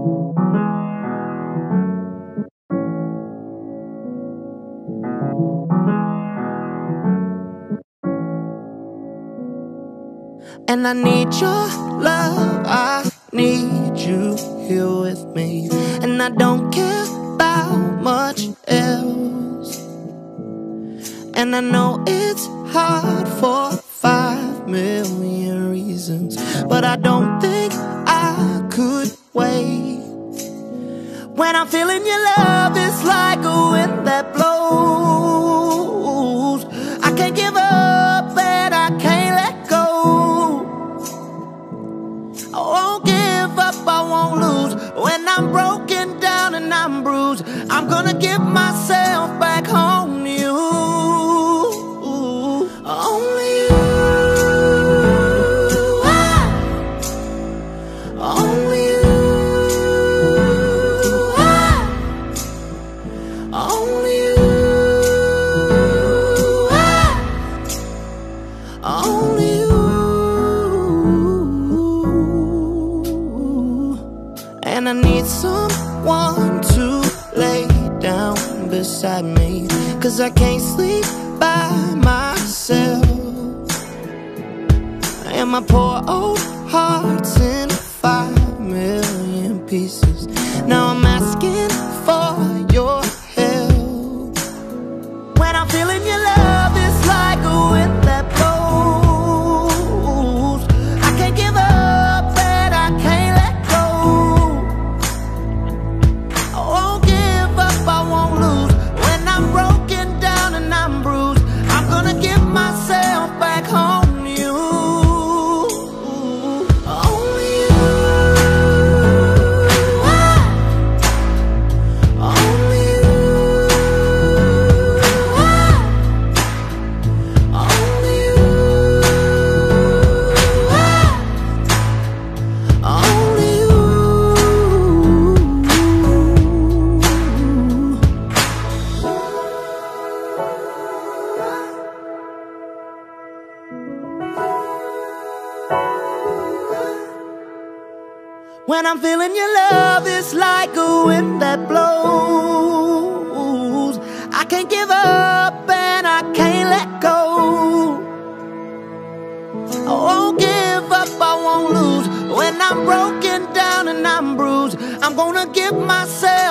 And I need your love, I need you here with me. And I don't care about much else. And I know it's hard for 5 million reasons, but I don't think I could wait. When I'm feeling your love, it's like a wind that blows. I can't give up and I can't let go. I won't give up, I won't lose. When I'm broken down and I'm bruised, I'm gonna give myself back home to you. Only you. Only you. Only you. Only you. And I need someone to lay down beside me, 'cause I can't sleep by myself. And my poor old heart's in 5 million pieces. Now I'm asking for your help. When I'm feeling your love, it's like a wind that blows. I can't give up and I can't let go. I won't give up, I won't lose. When I'm broken down and I'm bruised, I'm gonna give myself back home to you. Only you. Only you. Only you. Only you. When I'm feeling your love, it's like a wind that blows. I can't give up and I can't let go. I won't give up, I won't lose. When I'm broken down and I'm bruised, I'm gonna give myself